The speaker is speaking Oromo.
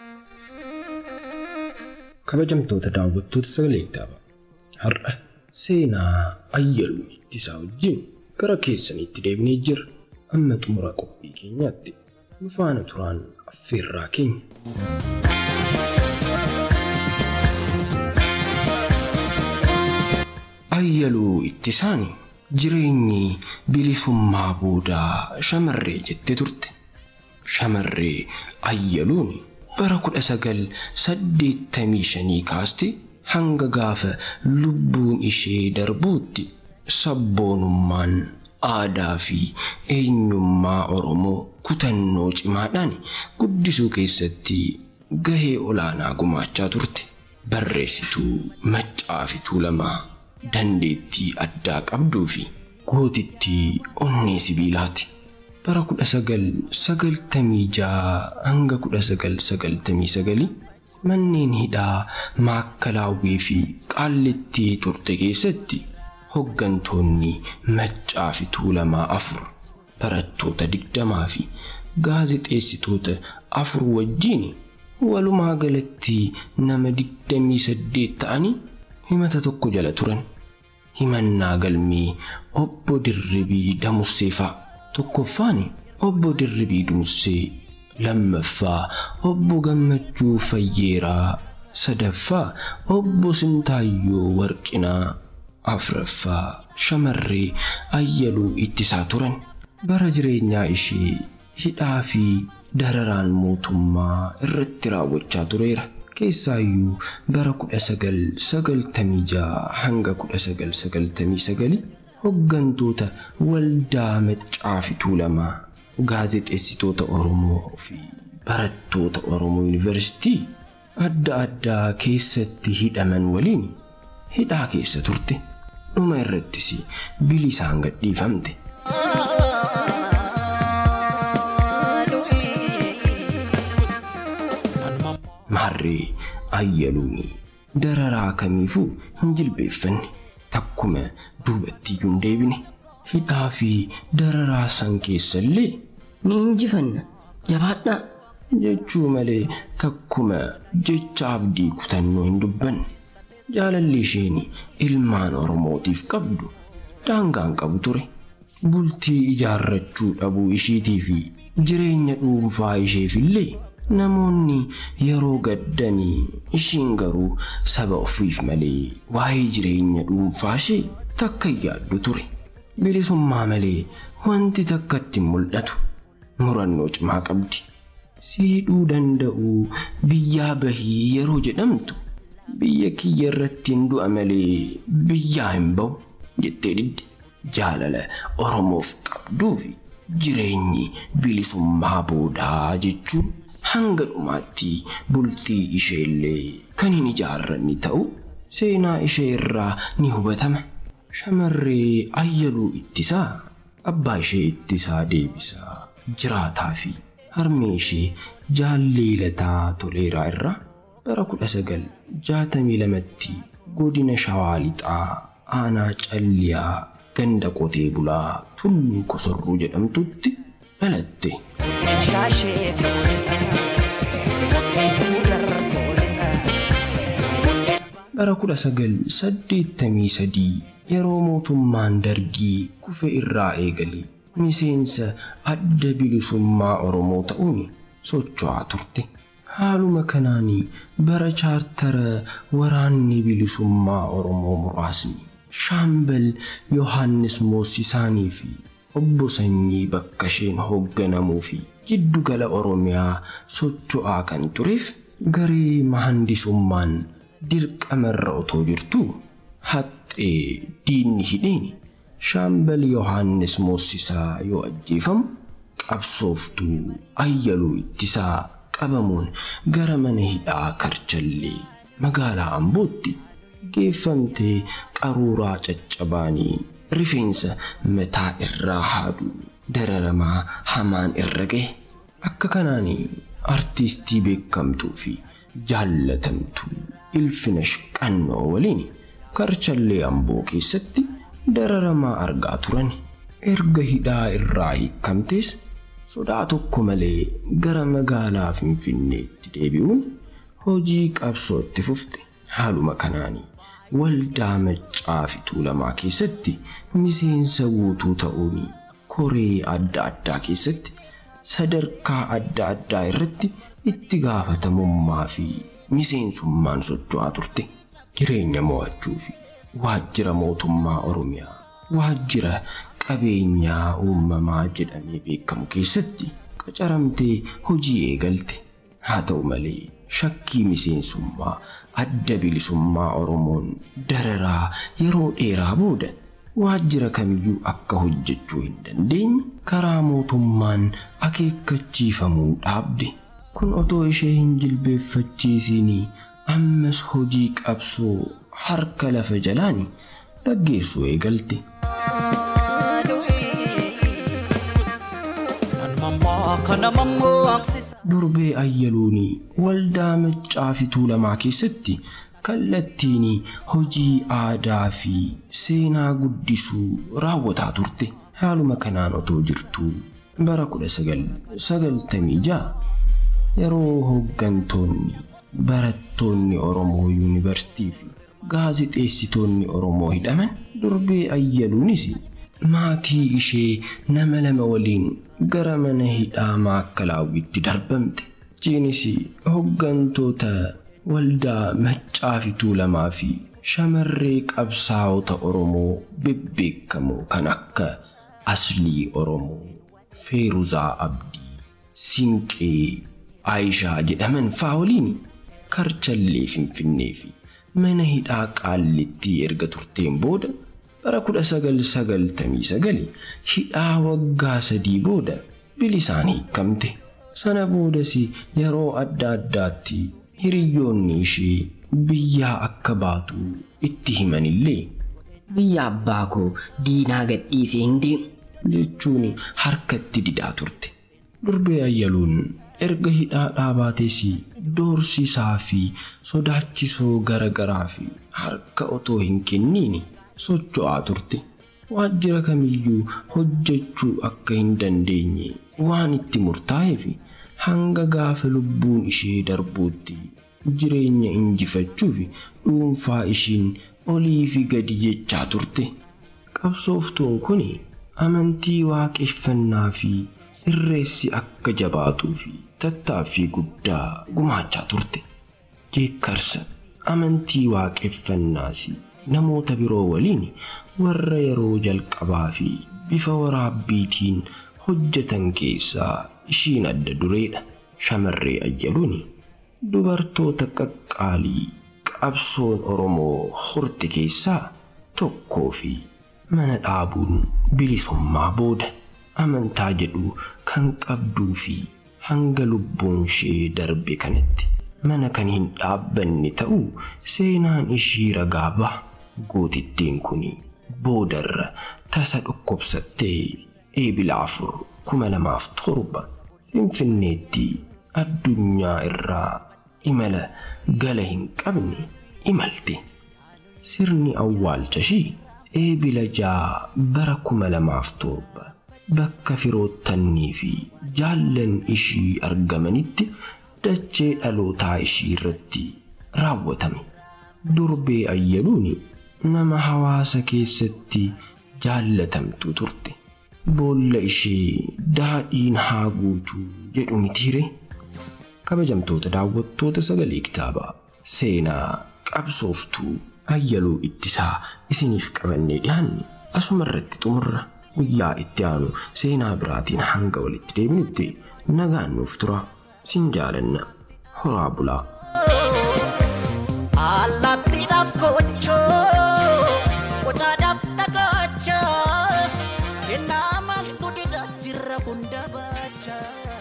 kabajamtoota daawwattoota sagalee kitaabaa har'a seenaa Ayyaluu Ittisaa wajjin gara keessaniitti deebinee jirra. Amma xumura qophii keenyaatti nu faana turaan affeerraa keenya. Ayyaluu Ittisaan jireenyi bilisummaa boodaa shamarree jette turte. Shamarree Ayyaluun bara 1985 kaaste hanga gaafa lubbuun ishee darbuutti sabboonummaan aadaa fi eenyummaa Oromoo kutannoo cimaadhaan guddisuu keessatti gahee olaanaa gumaachaa turte. Barreessituu Maccaa fi Tuulamaa dandeettii addaa qabduu fi gootittii onnee sibiilaati. bara 1996 hanga 1999 manneen hidhaa Maakalaawwii fi Qaallittii turte keessatti hoggantoonni Maccaa fi Tuulamaa 4 barattoota 20 fi gaazexeessitoota 4 wajjin walumaa galatti nama 28 ta'anii himata tokko jala turan. Himannaa galmee obbo Dirribii Damusseefaa tokkoffaan obbo Dirribii Damussee, lammaffaa obbo Gammachuu Fayyeeraa, sadaffaa obbo Sintaayyoo Warqinaa, afraffaa shamarree Ayyaluu Ittisaa turan. Bara jireenyaa ishee hidhaa fi dararaan mootummaa irratti raawwachaa tureera. Keessaayyuu bara 1996 hanga 1999 hoggantoota waldaa Maccaa fi Tuulamaa, gaazexeessitoota Oromoo fi barattoota Oromoo Yuunivarsiitii adda addaa keessatti hidhaman waliin hidhaa keessa turte. Dhuma irrattis bilisaan gadhiifamte. Marree Ayyaluun dararaa kamiifuu hin jilbeeffanne, takkuma duubatti hin deebine. Hidhaa fi dararaa san keessallee ni injifanna, jabaadhaa jechuu malee takkuma jecha abdii kutannoo hin dubbanne. Jaalalli isheen ilmaan Oromootiif qabdu daangaan qabu ture. Bultii ijaarrachuu dhabuu isheetii fi jireenya dhuunfaa isheefillee namoonni yeroo gaddanii, ishiin garuu saba ofiif malee waa'ee jireenya dhuunfaa ishee takka yaaddu ture. Bilisummaa malee wanti takkatti mul'atu. Murannoo cimaa qabdi. Siidhuu danda'u biyyaa bahii yeroo jedhamtu biyya kiyya irratti hin du'a malee biyyaa hin ba'u jettee didde. Jaalala Oromoof qabduu fi jireenyi bilisummaa boodaa jechuun hanga dhumaatti bultii isheellee kan hin ijaarranne ta'u seenaa ishee irraa ni hubatama. Shamarree Ayyaluu Ittisaa abbaa ishee Ittisaa Deebisaa jiraataa fi harmee ishee Jaalleelataa Toleeraa irraa bara 1962tti godina Shawaa Lixaa aanaa Calliyaa ganda qotee bulaa Tulluu Kosorruu jedhamtutti dhalatte. Bara 1983 yeroo mootummaan Dargii kufe irraa eegalee miseensa adda bilisummaa Oromoo ta'uun socho'aa turte. Haaluma kanaan bara chaartara waraanni bilisummaa Oromoo muraasni Shaambal Yohaannis Moosisaanii fi obbo Sanyii Bakkasheen hoogganamuu fi jiddugala Oromiyaa socho'aa kan tureef garee mahandisummaan dirqamarra otoo jirtu haxxee diinni hidheen Shaambal Yohaannis Moosisaa yoo ajjeefamu qabsooftuu Ayyaluu Ittisaa qabamuun gara mana hidhaa Karchallee magaalaa Ambootti geeffamtee qaruuraa caccabaanii rifeensa mataa irraa haaduu dararamaa hamaan irra gahe. Akka kanaan artistii beekamtuu fi jaallatamtuu Ilfinash Qannoo waliin Karchallee Amboo keessatti dararamaa argaa turan. Erga hidhaa irraa hiikamtees sodaa tokko malee gara magaalaa Finfinneetti deebi'uun hojii qabsootti fufte. Haaluma kanaanii waldaa Maccaa fi Tuulamaa keessatti miseensa guutuu ta'uun koree adda addaa keessatti sadarkaa adda addaa irratti itti gaafatamummaa fi miseensummaan socho'aa turte. Jireenya mo'achuu fi waajjira mootummaa Oromiyaa, waajjira qabeenyaa uumamaa jedhamee beekamu keessatti qacaramtee hojii eegalte. Haa ta'u malee shakkii miseensummaa adda bilisummaa Oromoon dararaa yeroo dheeraa booda waajjira kamiyyuu akka hojjechuu hin dandeenye karaa mootummaan akeekkachiifamuu dhaabde. Kun otoo ishee hin jilbeeffachiisinii ammas hojii qabsoo harka lafa jalaani gaggeessuu eegalte. Durbee Ayyaluun waldaa Maccaa fi Tuulamaa keessatti kallattiin hojii aadaa fi seenaa guddisuu raawwataa turte. Haaluma kanaan otoo jirtuu bara 1996 yeroo hooggantoonni barattoonni Oromoo yuunivarsiitii fi gaazexeessitoonni Oromoo hidhaman, Durbee Ayyaluunis maatii ishee nama lama waliin gara mana hidhaa Maakkalaawitti darbamte. Jiinis hooggantoota waldaa Maccaa fi Tuulamaa fi shamarree qabsaa'ota Oromoo bebbeekamoo kan akka Aslii Oromoo, Feeruzaa Abdii, Sinqee, Aayishaa jedhaman fa'aa waliin Karchallee Finfinnee fi mana hidhaa Qaallittii erga turteen booda bara 1999 hidhaa waggaa 3 booda bilisaan hiikamte. Sana boodas yeroo adda addaatti hiriyoonni ishee biyyaa akka baatu itti himanillee Biyya abbaa koo diinaa gadhiisee hin deemu jechuun harkatti didaa turte. Durbee Ayyaluun erga hidhaa dhaabates doorsisaa fi sodaachisoo garagaraa fi harka otoo hin kenniin socho'aa turte. Waajjira kamiyyuu hojjechuu akka hin dandeenye waan itti murtaa'eef hanga gaafa lubbuun ishee darbuutti jireenya injifachuuf dhuunfaa ishiin olii fi gadi jechaa turte. Qabsooftuun kun amantii waaqeffannaa fi irreessi akka jabaatuu fi tattaaffii guddaa gumaachaa turte. Jeekarsa amantii waaqeffannaas namoota biroo waliin warra yeroo jalqabaa fi bifa waraabbiitiin hojjetan keessaa ishiin adda dureedha. Shamarree Ayyaluun dubartoota qaqqaalii qabsoon Oromoo horte keessaa tokkoo fi mana dhaabuun bilisummaa booda amantaa jedhu kan qabduu fi hanga lubbuun ishee darbe kanatti mana kan hin dhaabbanne ta'uu seenaan ishii ragaa ba'a. Gootittiin kun boodarra tasa dhukkubsattee eebila 4 2007 Finfinneetti addunyaa irraa imala gala hin qabne imalte. Sirni awwaalcha ishii eebila 6 bara 2007 bakka firoottanii fi jaallan ishii argamanitti dachee dhalootaa ishii irratti raawwatame. Durbee Ayyaluun nama hawaasa keessatti jaallatamtu turte. Boolla ishee daadhiin haa guutuu jedhu mitiire. Kabajamtoota daawwattoota Sagalee Kitaabaa seenaa qabsooftuu Ayyaluu Ittisaa isiniif qabannee dhiyaanne asuma irratti xumurra. Guyyaa itti aanu seenaa biraatiin hanga walitti deebinutti nagaan nuuf tura. Sin jaalanna. Horaa bulaa. Allaattiidhaaf kochoo qocaadhaaf dhagaachaa kennaa maaltu dida jirra hunda baachaa.